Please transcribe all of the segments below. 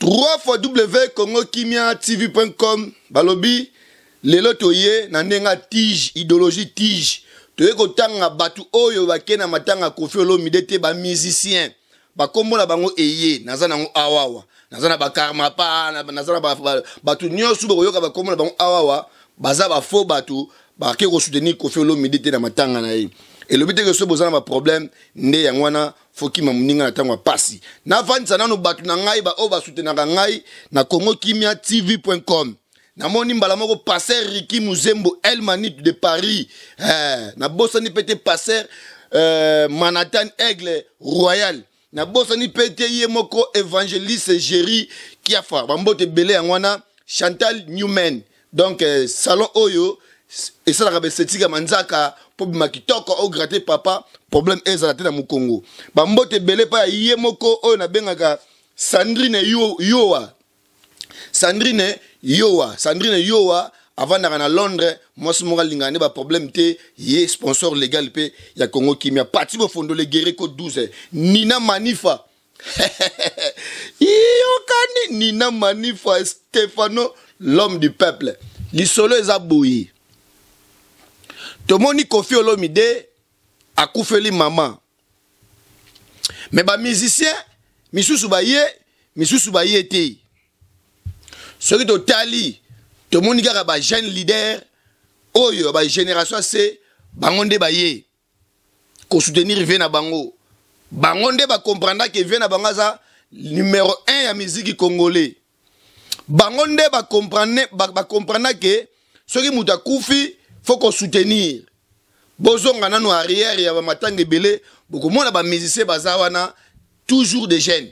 www.congokimiatv.com balobi lelo toye na ndenga tige idéologie tige toye kotanga batu oyo bakena matanga Koffi Olomide te ba musicien bakombola bango eye nazana ngo awawa nazana bakarma pa nazana batu nyosu boyoka bakombola bango awawa baza ba faux batu ba ke ko soutenir Koffi Olomide te na matanga na ye et le but que ce bozana ba problème nde yangwana foki mamuninga na tangwa pasi na vanisa nanu batu na ngai ba o ba soutenaka ngai na congokimiatv.com na moni mbala moko passer Ricky Muzembo El Manit de Paris na bosani pete passer Manhattan Aigle Royal na bosani pete ye moko évangéliste Jerry Kiafa bambote belé yangwana Chantal Newman donc salon oyo et ça la setika manzaka pour makitoko au gratter papa problème ezalate na mukongo bambote belé pa ye moko oyo na bengaka Sandrine Yowa avant d'aller à Londres moi ce moral lingane ba problème te ye sponsor légal pe ya Congo Kimia parti bo fondo le Guerreco 12 Nina Manifa Yokani Nina Manifa Stefano l'homme du peuple lisolo ezabouyi Tomoni Koffi Olomide akufeli maman mais ba musicien misusu ba ye te ce qui totali tomoni kaka ba jeune leader oyo ba génération C bangonde ba ye ko soutenir vena bango bangonde ba comprendre que vena bangaza numéro 1 ya musique congolais bangonde ba comprendre que ce qui muta kufi faut qu'on soutenir bozonga nanu arrière ya ba matanga belé boko mona ba musicien bazawana toujours des jeunes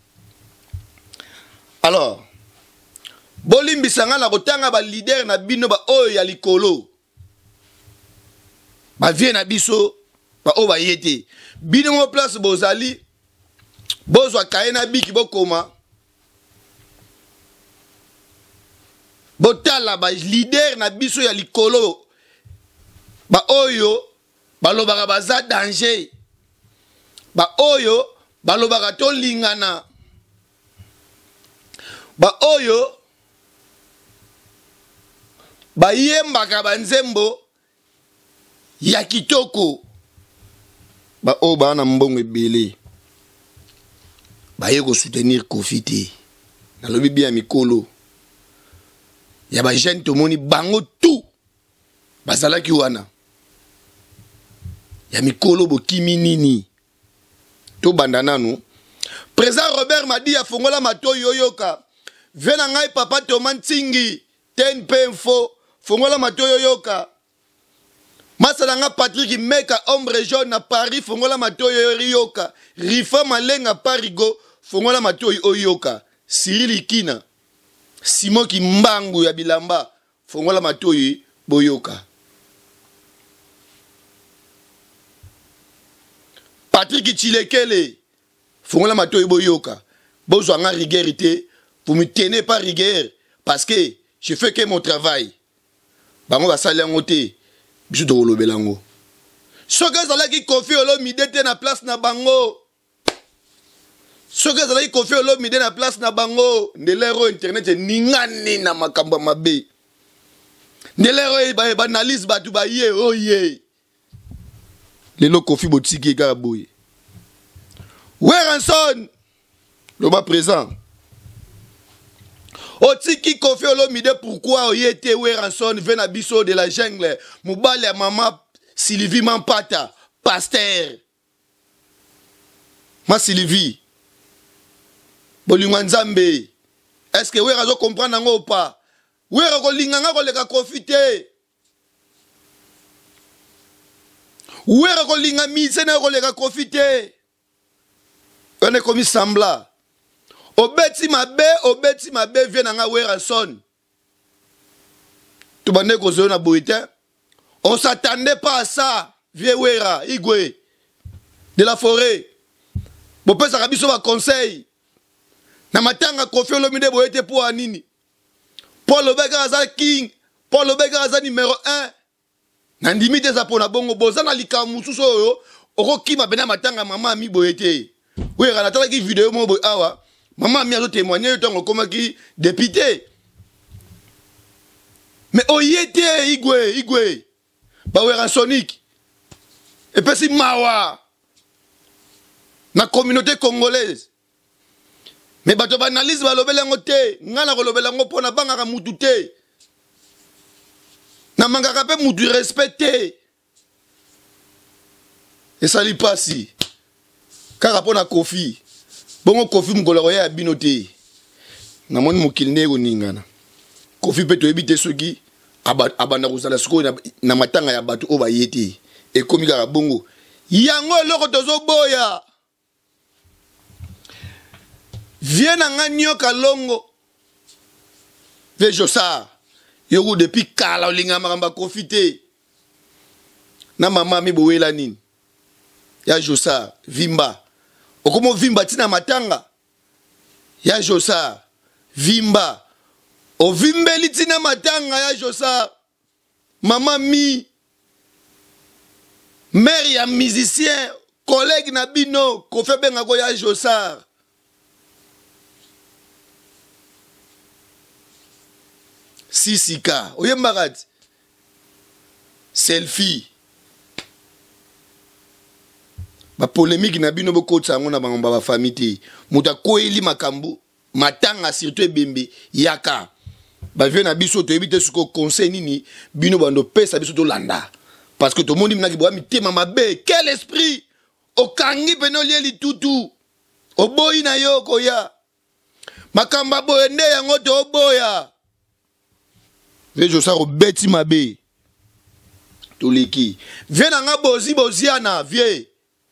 alors bolimbisanga na kotanga ba leader na bino ba oyo ya likolo ba vie na biso ba o ba yete bino mo place bozali bozwa kaena biki bokoma botala ba leader na biso ya likolo ba oyo balobaka baza danger ba oyo balobaka to lingana ba oyo ba yembaka banzembo ya kitoko ba o ba na mbongo ebele ba ye ko soutenir Koffi te na lobi bien mikolo ya ba jeune tomoni bango tout bazalaki wana ya mikolo bokimi nini to bandananu président Robert Madi a fongola matoyo yoyoka vena ngai papa Thomas Ntingi TNP info fongola matoyo yoyoka masalanga Patrick Meka ombre jaune na Paris fongola matoyo yoyoka Rifa Malenga Parigo fongola matoyo oyoka Cyril Ikina Simon Kimbangu ya Bilamba fongola matoyo boyoka Patrick Chilekele fongola matoyo boyoka bozwa nga rigueur. Vous me tenez pas rigueur parce que je fais que mon travail. Bango va saler en côté. Bisu to lobelango. Soka zala ki Koffi Olomide te na place na bango. Soka zala ki Koffi Olomide na place na bango. Ndelero internet ningani na makamba mabe. Ndelero ba analyse batu ba ye oye. Lelo Koffi botiki ka boye. Weranson le bas présent. Otiki Koffi Olomide pourquoi oyete Weranson vena biso de la jungle mubale ya mama Sylvie Mampata pasteur ma Sylvie bolingwa nzambe est-ce que Weranzo comprendre ngo pas Wera ko linganga ko leka Koffi te Wera ko linga mise na ko leka Koffi te on est comme sembla Obeti mabe vient nga Weranson. Tu bande ko zona boite. On s'attendait pas à ça. Vieux Wera, Igwe de la forêt. Bo pesa kabiso ba conseil. Na matanga Koffi Olomide boite pour anini. Paul Obega aza king, Paul Obega aza numéro 1. Na limite za pona bongo bozana likamususo oyo. Oko kima bena matanga mama mi boite. Wera na tala ki vidéo mo boy awa. Maman mi a témoigné tant comme qui député. Mais oyete igwe. Bawera Sonic. Et puis si mawa. Na communauté congolaise. Mais bato banalise balobela ngote, ngana kolobela ngo pona bangaka mutu te. Na mangaka pe mutu respecté. Et ça li passi. Car pona Kofi. Bongo Kofi mukolo ya bino te. Na moni mukili ne ningana. Kofi pe to ebite soki abanda kozala siko na matanga ya bato oba yete. E komi kaka bongo. Yango eloko tozo boya. Viens en agneau kalongo. Vejo ça. Yogo depuis kala olinga maramba profiter. Na mama mi boela nini. Ya Josa vimba. Okomo vimba tina matanga. Ya Josa vimba. O vimbeli tina matanga ya Josa. Mama mi. Mère ya musicien, collègue na bino, ko fe benga ko ya Josa. Sisika, oye mbarati. Selfie. Ba polémique na bino boko tsango na bangomba ba famille. Muta koeli makambu, matanga surtout ebembe yaka. Ba vie na biso to ebite suko conseil nini bino bando pesa biso to landa. Parce que tout le monde dit que mi mama be, quel esprit okangi penoli li tutu. Oboyi na yo koya. Makamba boyende yango to oboya. Vejo sa obeti mabe. Toliki. Viens nga boziana, vie.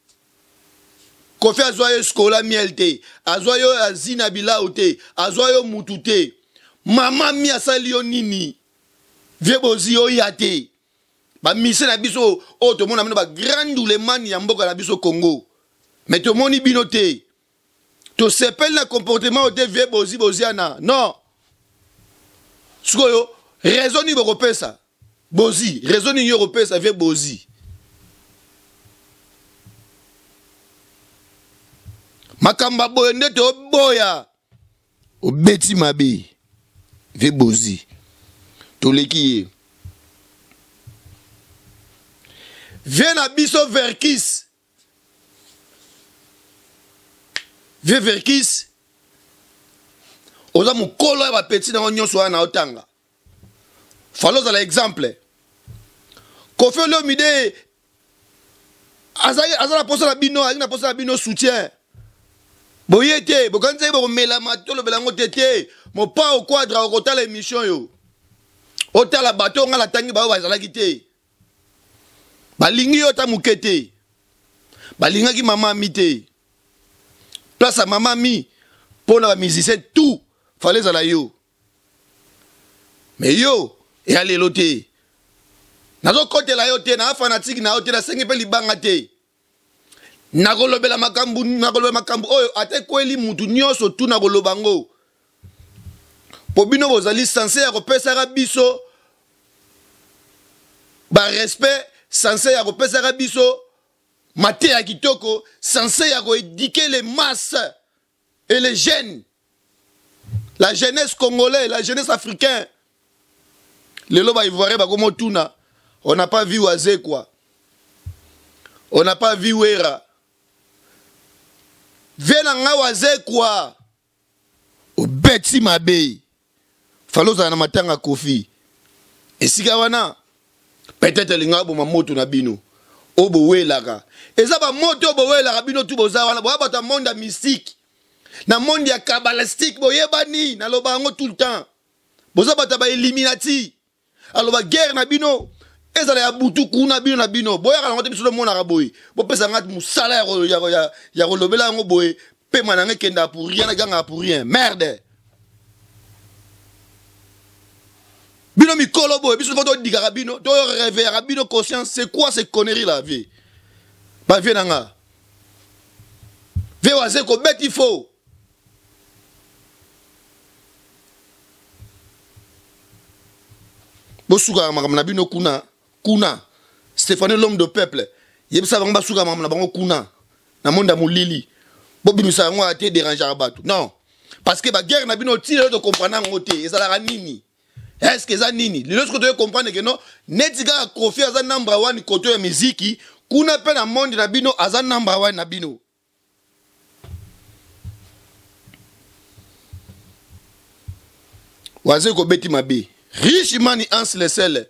Kofi azoyo skola mielte, azoyo azina bila ute, azoyo mutute. Mama mi asali yo nini. Vie bozi yo yate. Ba mise na biso o to mona ba grand doulement ya mboka na biso Congo. Mais to moni binote. To sepel na comportement o te vie boziana. Non. Suko raison ni bokopesa. Bozi, raison ni europesa vie bozi. Makamba boyende to boya. O beti mabe. Vie bozi. To leki. Viens à biso Verkis. Viens Verkis. Oza mukolo ya petit na nyonso na otanga. Falo za l'exemple. Kofi Olomide azala posa la bino, azina posa la bino soutien. Boyete, bokanze bo mela matolo belango tete, mo pa au quadra au kota l'émission yo. Otala bato nga la tangi ba bazala kite. Balingi yota mukete. Balinga ki mama mite. Place à mama mi. Pour la musicien tout. Fallait à la yo. Mais yo. Et allez l'ote. Nazo kote la yote. Na fanatique na yote. Na sengi pe li bangate. Nagolobe la makambu. Nagolobe makambu. Oyo. Ate kwe li mutu nyoso tu nagolobango. Pobino bozali sensé ya kopesa rabiso. Ba respect. Censé ya kopesa rabiso maté ya kitoko, censé ya éduquer les masses et les jeunes, la jeunesse congolaise, la jeunesse africaine. Les loba ivoirien bakomo tuna, on n'a pas vu Wazé quoi, on n'a pas vu Wera. Viens nga Wazé quoi, au beti mabe, faloza na matanga Kofi, et sikawana. Peut-être linga bo moto na bino obo welaka eza ba moto obo welaka bino tu boza wana bo abata monde mystique na monde ya kabbalistique boyebani na loba ngo tout le temps boza bata ba illuminati aloba guerre na bino ezala ya butu kuna bino na bino boyaka ngo te biso mona ka boy bo pesa ngati musala ya kolobela ngo boy pe mananga kenda pour rien na ganga pour rien merde. Bino mi kolobo, biso foto di garabino, to rêver rabino conscience, c'est quoi ces conneries la vie? Ba vie nanga. Ve waze ko beti fo. Bosuka makamna bino kuna. Stéphane l'homme de peuple. Yebisa banga basuka makamna bango kuna. Na monda mulili. Bobi misanga ate déranger abatu. Non. parce que la guerre na bino ti de comprendre ngoté ezala nini est-ce que ça nini lorsque tu comprendre que non netika Kofi aza number 1 côté ya musique kuna pe na monde na bino aza number 1 na bino waze ko beti mabe riche mani ans le sel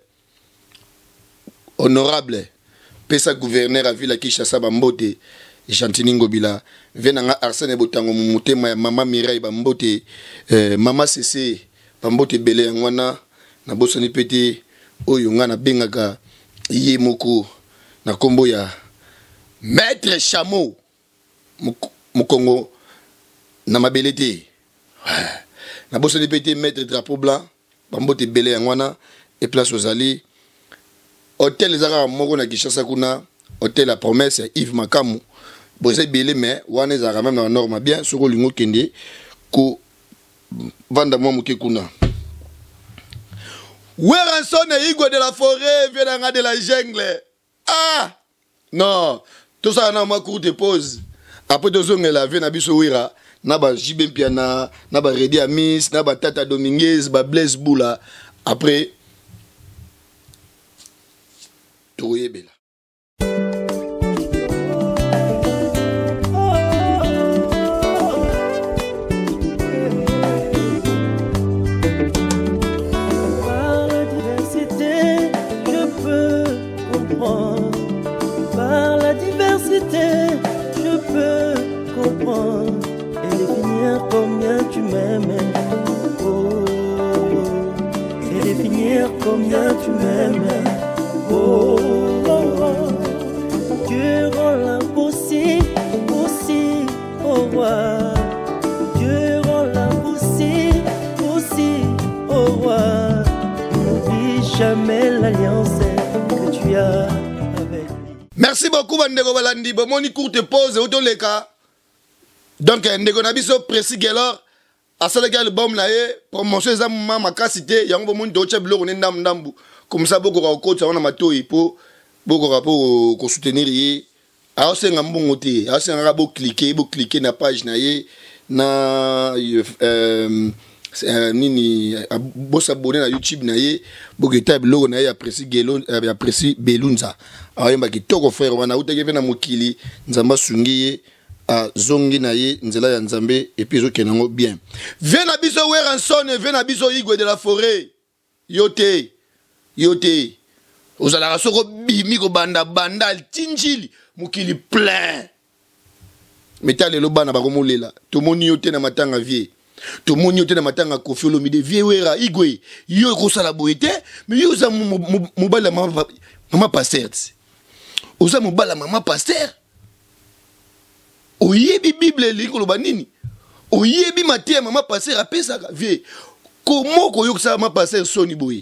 honorable pesa gouverneur à ville Kinshasa Bambote Chantini Ngobila venanga Arsène Botango mutema ya mama Mireille Bambote mama Cc Bambote Bele yangwana na bosani pete oyo nga na bengaka ye moko na kombo ya maître chameau mukongo na mabelete na bosani pete maître drapeau blanc Bambote Bele yangwana et place aux alliés hôtel ezaka moko na Kinshasa kuna hôtel La Promesse ya Yves Makamu boze belé mais wana ezaka même na norme bien soko lingo kende ko vanda mwa muke kuna Weranson et Igwe de la forêt viennent de la jungle. Ah non, tout ça na ma courte pause. Après deux ans la vie na biso wira na ba Jibem Piana, na ba Redi Amis, na ba Tata Dominguez, ba Blaise Boula. Après Touye Bela. Combien tu m'aimes, oh, et définir combien tu m'aimes, oh, Dieu rend l'impossible possible, au roi, Dieu rend l'impossible possible, au roi, n'oublie jamais l'alliance que tu as avec lui. Merci beaucoup Bandego Balandi, bon moni courte pause auto les cas. Donc, ndeko na biso précis gelor asalaka album na ye promotion za mama makasité yango bomundi ocha biloko ne ndambu comme ça boko ka okotsa wana matoi po boko ka po ko soutenir ye aosenga mbongo te aosenga bo cliquer na page na ye na nini bo s'abonner na YouTube na ye bo geta biloko na ye apprécie gelo apprécie belunza ayemba kitoko frère wana uteke vena mokili nzamba sungi ye a zongi na ye nzela ya nzambe et puis zokenango bien vena biso Weranson vena biso Igwe de la forêt yote ozala soko bimi ko banda tinjili mukili plein metale lo bana bakomolela to moni yote na matanga vie to moni yote na matanga Kofi Olomide vie wera Igwe yo ko sala boyete mais yo za mobala mama pasteur oza mobala mama pasteur oyebi Bible liko loba nini oyebi Matthieu mama pasteur apesa vie comment ko yoksa mama pasteur soni boye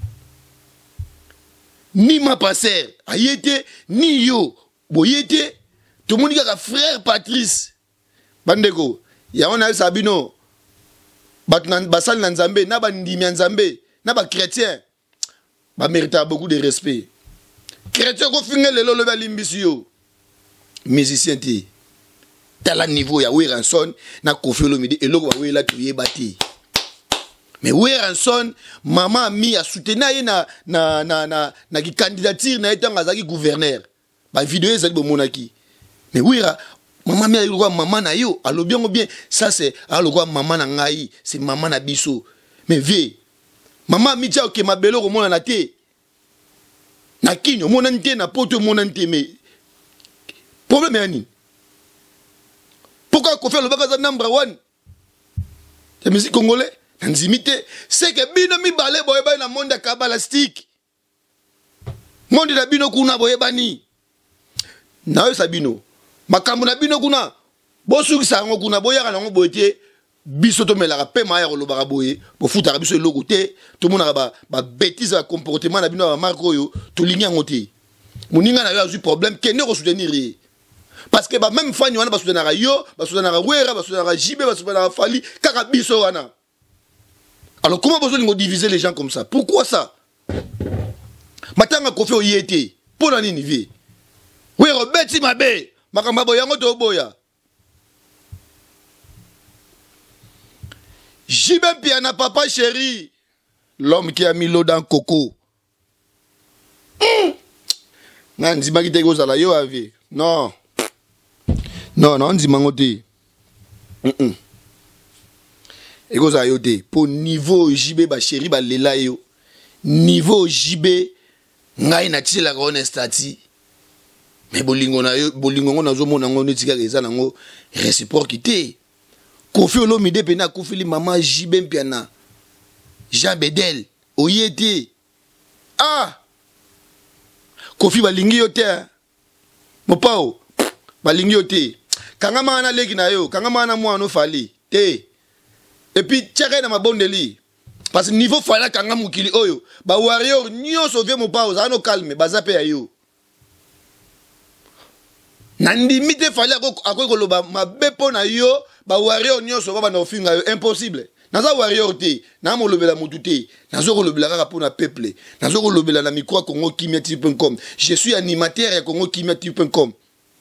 ni ma pasteur ayete ni yo boyete to moni kaka frère Patrice bandeko ya ona sabino batna basal na nzambe na bandimi ya nzambe na ba chrétien ba mérite beaucoup de respect chrétien ko finga lelo loba limbisi yo musicien ti tala niveau ya Weranson na Kofi Olomide eloko ba wela tuye bati mais Weranson maman mi a soutenir ye na ki candidature na etanga zaki gouverneur ba vidéo ezali bo monaki mais Wera maman mi a lokwa maman na yo alobiongo bien ça c'est alokwa maman na ngai c'est maman na biso mais vie maman mi tia ke mabelo ko mona na te na kinyo mona nte na poto mona nte mais problème yani pourquoi Kofi Olomide est number 1 la musique congolais nzimité c'est que bino mi balé boyeba na monde kabalastique monde na bino kuna boyeba ni na yo sabino makambo na bino kuna bosuki sango kuna boyaka nango boyete biso to melaka pe maya ko lobaka boye bo futa biso eloko te to mona ba bêtise ya comportement na bino ba marko yo to lingi ngote muninga na yo azu problème kende ko soutenir parce que ba même fani wana ba soutenir yo ba soutenir Wera ba soutenir Jibe ba soutenir Fali kaka biso wana. Alors comment besoin de diviser les gens comme ça? Pourquoi ça? Matanga Kofi oyete pour la nini vie. Wera beti mabe. 「 » 「 » 「 » 「 » 」 » « 」 » « 」 » « 」 » « 」 » « 」 » « 」 » « 」 » « 」 » « 」 » « 」 » « 」 » « 」 » « 」 » « 」 » « 」 » « Jibé Piana, papa chéri. L'homme qui a mis l'eau dans coco. Non, dis pas que t'es gros à la yo avi. Non. Non, non, dis mangoté. Et gros à yoté. Pour niveau JB, ba chéri, ba lela yo. Niveau JB, ngai na tise la grone stati. Mais bolingo na yo, bolingo na zo mona ngone tika reza nango réciprocité. Kofi Olomide pena Kofi li maman JB Piana. Jean Bedel, oyete. Ah! Kofi balingi yote. Mopao, balingi yote. Kanga mana leki na yo, kanga mana mwa no fali. Te. Et puis, tcheke na mabondeli. Parce que niveau fala kanga mukili oyo. Ba warrior nyo sauver mopao, za no calme, bazape ya yo. Nandimite fali ako koloba mabepo na yo, ba warrior nyo sauver ba na ofinga yo, impossible. Naza warrior te, na mo lobela mutu te, nazo ko lobela kaka pona peuple, nazo ko lobela na micro Congo Kimia.com. Je suis animateur ya Congo Kimia.com.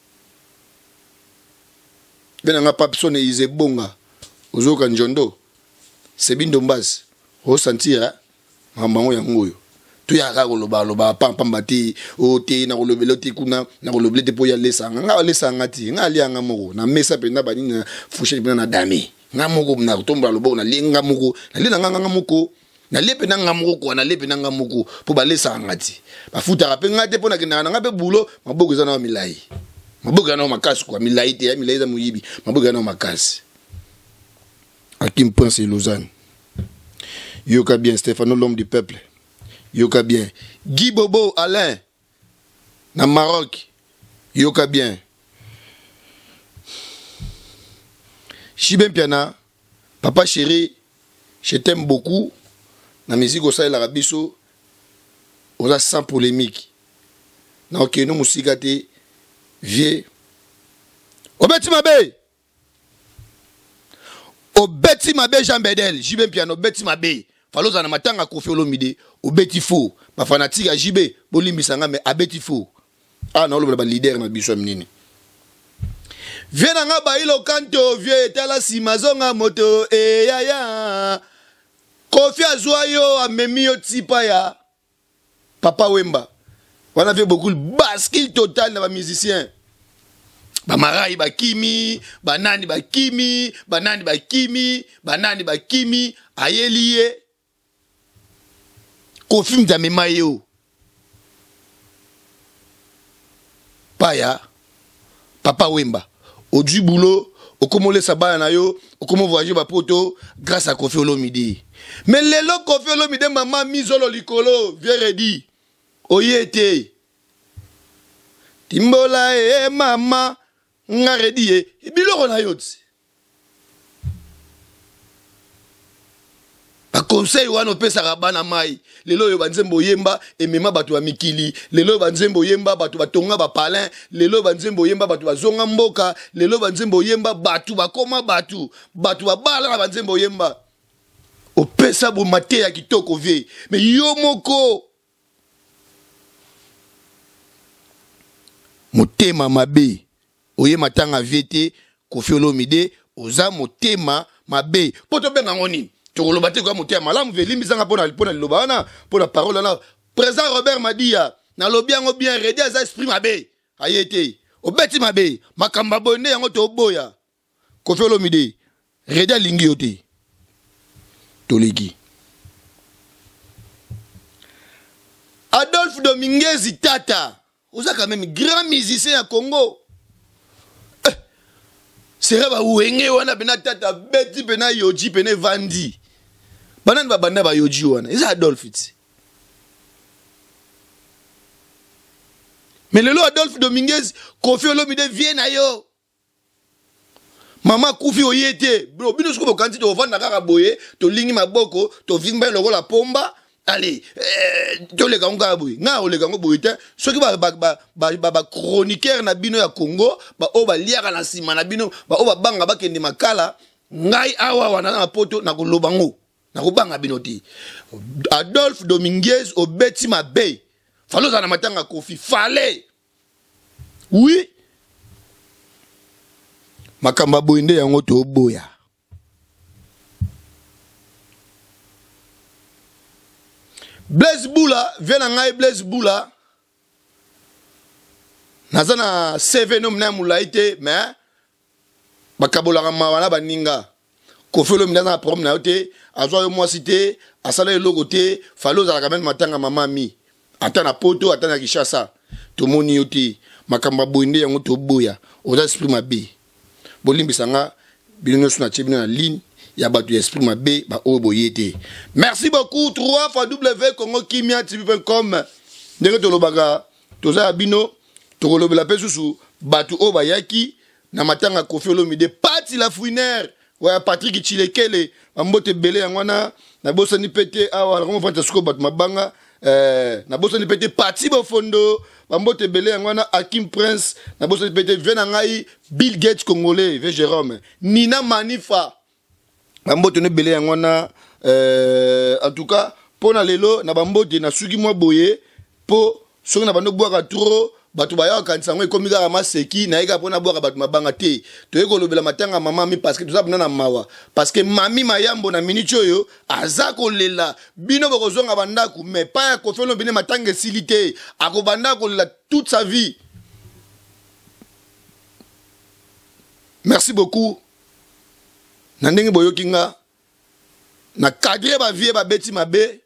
Benanga papsone ize bonga. Ozoka njondo. Sebindo mbasi. O sentira mamango ya ngoyo. Tu ya ka ko loba pamba te, o te na ko lobela te kuna, na ko lobela te po ya lesanga. Nga lesanga ti, nga lianga moko. Na mesa pena bani na fouché na dami. Ngamuko na kutomba lobo na lenga muko na lena nganga muko na lepe na ngamuko kwa na lepe na ngamuko po balesa ngati bafuta rape ngate pona kinana ngape bulo maboko za na milai maboka na makasi kwa milai te ya milai za muyibi maboka na makasi Hakim Prince Lausanne yoka bien Stéphano l'homme du peuple yoka bien Guy Bobo Alain na Maroc yoka bien Jibé Piana, papa chéri, je t'aime beaucoup. La musique au sein de l'Arabiso, on a sans polémique. Na ok, nous musikate vieux. Obeti mabe. Obeti mabe Jean Bedel, Jibé Piana, obeti mabe. Falo za na matanga Kofi Olomide, obeti fo. Ba fanatique a Jibé, bolimbi sanga me abeti fo. Ah non, le leader na biso mnini. Viens nga ba ilo kanto vieux etala simazonga moto e ya ya Kofi azwayo amemi yo tipa ya Papa Wemba. On a fait beaucoup de bascule total dans les musiciens. Ba marai ba kimi, banani ba kimi, banani ba kimi, banani ba kimi ayeliye. Kofi mtamema yo. Paya Papa Wemba. Au du boulot, au comment les sabats na yo, au comment voyager ba poto grâce à Kofi Olomide. Mais les lo Kofi Olomide maman misolo likolo, véredi. Oyete. Timbola e mama ngaredi e biloko na yo tsi. Ba conseil wana pesa rabana mai. Lelo yo banzembo yemba emema batu wa mikili, lelo banzembo yemba batu batonga ba palin, lelo banzembo yemba batu bazonga mboka, lelo banzembo yemba batu bakoma batu babala na banzembo yemba. Opesa bo mate ya kitoko vie. Mais yo moko motema mabe oye matanga viete Kofi Olomide oza motema mabe poto benga ngoni tokoloba te kwa motema malamu velimbi zanga pona liloba wana pona parole na président Robert Madia na lobi yango bien redi za esprit mabe ayete obeti mabe makamba bonde yango to boya Kofi Olomide redi lingi yote toleki Adolphe Dominguez Tata oza quand même grand musicien à Congo. C'est ba wenge wana bena Tata beti bena yoji bena vandi. Banani ba banda ba yoji wana. Is Adolphe it. Mais lelo Adolphe Dominguez Kofi Olomide vient na yo. Mama Kofi oyete. Bro, bino siko bokanti to vanda kaka boye, to lingi maboko, to vimba loko la pomba. Allez, to le ganga boy. Nga o le ganga boy te. Soki ba chroniqueur na bino ya Congo, ba o ba liaka na sima na bino, ba o ba banga ba kende makala, ngai awa wana na poto na kolobango. Na ko banga bino ti. Adolphe Dominguez obeti mabe. Falo za na matanga Kofi fale. Oui. Makamba boinde yango to boya. Blaise Boula vient ngai Blaise Boula nazana CV nom na mulaite mais bakabola mawana baninga kofelo mina problème na yote azwa yo mwasité asala logo te falo za quand même matanga mamami ata na poto ata na Kishasa to moni yote makamba boinde yango to boya oza esprit mabe bolimbisanga bilongo suna chebina na ligne ya batu esprit mabe ba oboyete. Merci beaucoup 3 fois www.congokimia.tv.com ndenge tolobaga toza bino tokolobela pe susu batu o bayaki na matanga Koffi Olomide parti la fouinaire ouais Patrick Chilekele ambote belé yangwana na bosani pété awa ko vanta suko batu mabanga na bosani pété parti bo fondo ambote belé yangwana Hakim Prince na bosani pété vena ngai Bill Gates congolais ve Jérôme Nina Manifa ambote ne belé yangwana en tout cas pona lelo na bambote na suki mwa boye po soki na bando boaka trop batu baya kansango ekomi kaka maseki na eka pona boaka batu mabanga te toyeko lobela matanga mama parce que toza na mawa parce que mami mayambo na minute oyo aza kolela bino bokozonga bandaku mais pas ya Koffi Olomide matanga silité akobanda kolela toute sa vie. Merci beaucoup na ndenge boyokinga na cadre ba vie ba beti mabe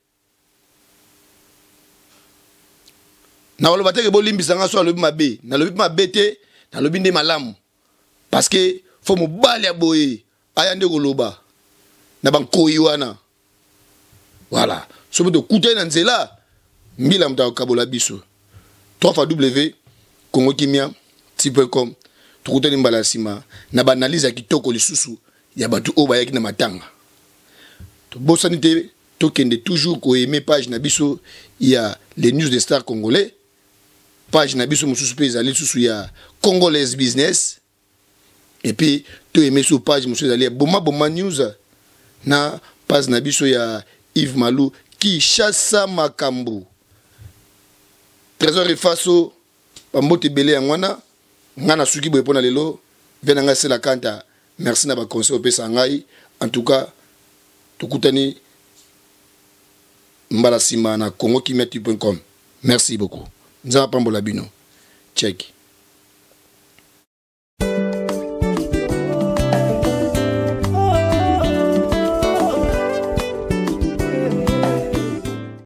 na wolo bateke bolimbisanga so alobi mabe na lobi mabe te na lobi nde malamu parce que faut mo bali aboye aya nde koloba na bankoyi wana voilà so boto kuta na nzela mbila mta kabola biso www.congokimia.tv.com tukutani mbala sima na banaliza kitoko lisusu ya batu o bayaki na matanga to bosani te tokende toujours ko aimer page na biso ya les news des stars congolais page na biso mususu pe ezali susu ya Congolese business et puis to aimer sur page mususu ezali boma news na page na biso ya Yves Malou Kishasa makambo trésor efaso bambote belé yangwana ngana suki boye pona lelo venanga c'est la kanta. Merci na ba conseil opesa ngai en tout cas tukutani mbala sima na congokimia.tv.com. Merci beaucoup. Nzapa pambola bino. Check.